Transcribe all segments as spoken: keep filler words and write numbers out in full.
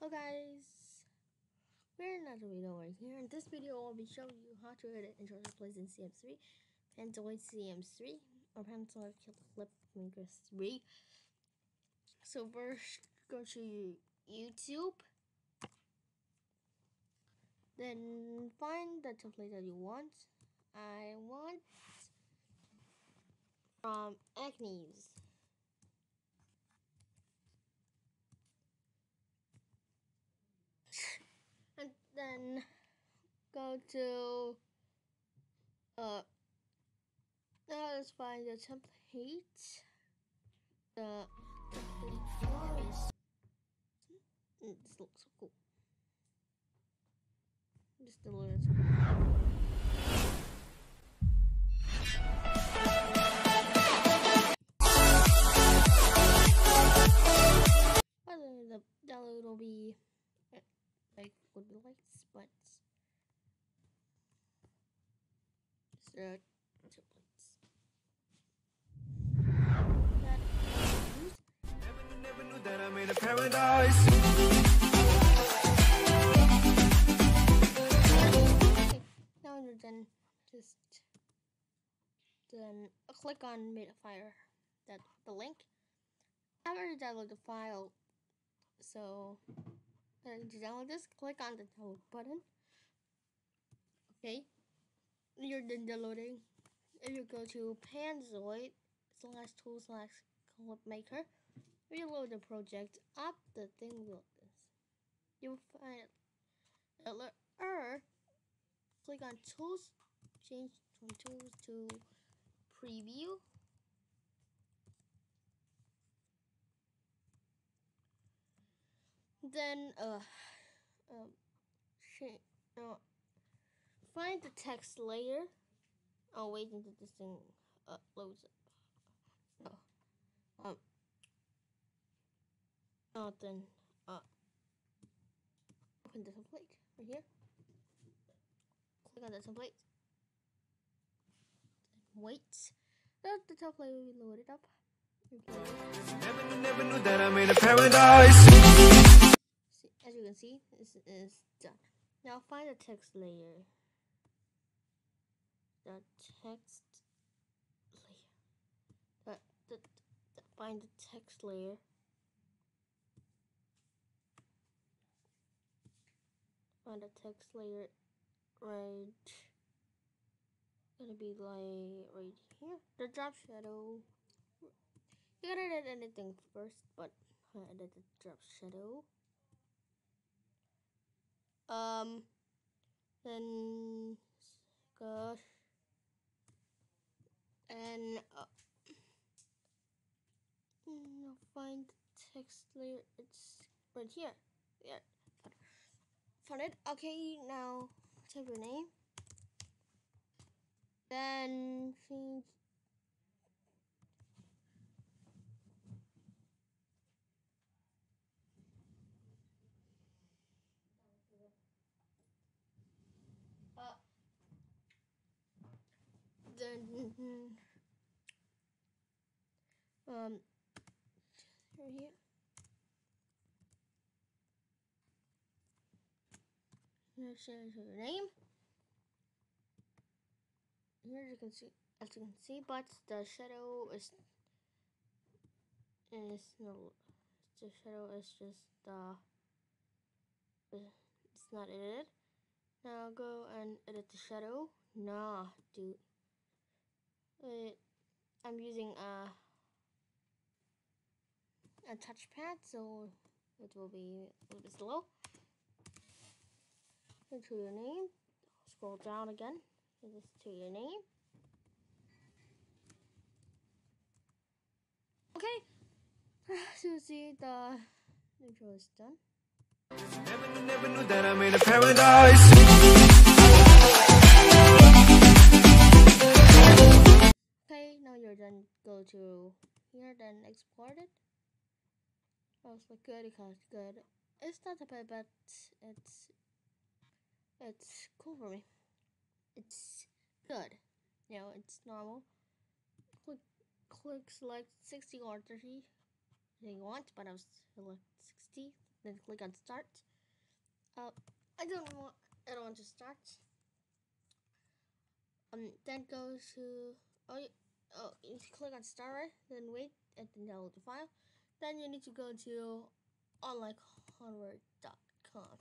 Hello guys, we're in another video right here. In this video, I'll be showing you how to edit intro displays in C M three, Pantoid C M three, or Pantoid Clipmaker three. So first, go to YouTube, then find the template that you want. I want from Acne's. And then go to uh now let's find the template. The template is mm, this looks so cool. Just a little the download will be like would be lights, but just uh, templates. That Never knew, never knew that I'm in a paradise. okay, now you're done. Just then uh, click on Metaphire. That the link. I already downloaded the file, so uh, to download this, click on the download button. Okay, you're done downloading. If you go to Panzoid slash tool slash Clipmaker, reload the project up, the thing will this. You'll find it. Or click on tools, change from tools to preview. Then uh, um, uh, find the text layer. I'll wait until this thing uh, loads up. Oh, um, oh, then uh, open the template right here. Click on the template. Then wait. Let the template will be loaded up. Never knew, never knew that I'm in a paradise. As you can see, this is done. Now find the text layer. The text layer. The, the, the, find the text layer. Find the text layer right. Gonna be like right here. The drop shadow. You gotta edit anything first, but I edit the drop shadow. Um, then gosh, and uh, no, find the text layer. It's right here. Yeah, found it. Okay, now type your name. Then change. Uh, then um right here. Here's your name. Here you can see, as you can see, but the shadow is is no, the shadow is just uh, it's not edited. Now go and edit the shadow. Nah, dude. It, I'm using a a touchpad, so it will be a little bit slow. Enter your name. Scroll down again. It is to your name. Okay. So you see the intro is done. Never knew, never knew that I'm in a paradise. Okay, now you're done. Go to here, then export it. Oh, it's like good because good. It's not a bad, but it's it's cool for me. It's good. You know, it's normal. Click click select sixty or thirty. You want, but I was select sixty. then click on start. Uh, I don't want I don't want to start. Um, then go to oh, you, oh you click on start, right? Then wait and then download the file. Then you need to go to online hardware dot com.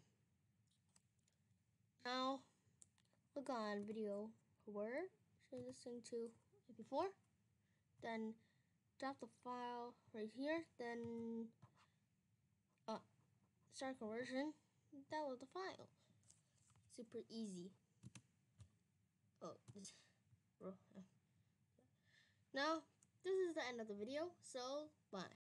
Now click on video where show you listening to it before. Then drop the file right here. Then uh, start conversion. Download the file. Super easy. Oh, this, now this is the end of the video. So bye.